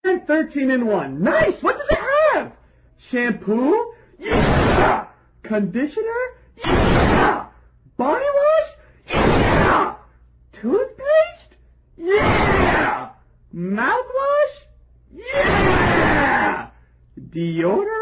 13 in 1. Nice! What does it have? Shampoo? Yeah! Conditioner? Yeah! Body wash? Yeah! Toothpaste? Yeah! Mouthwash? Yeah! Deodorant?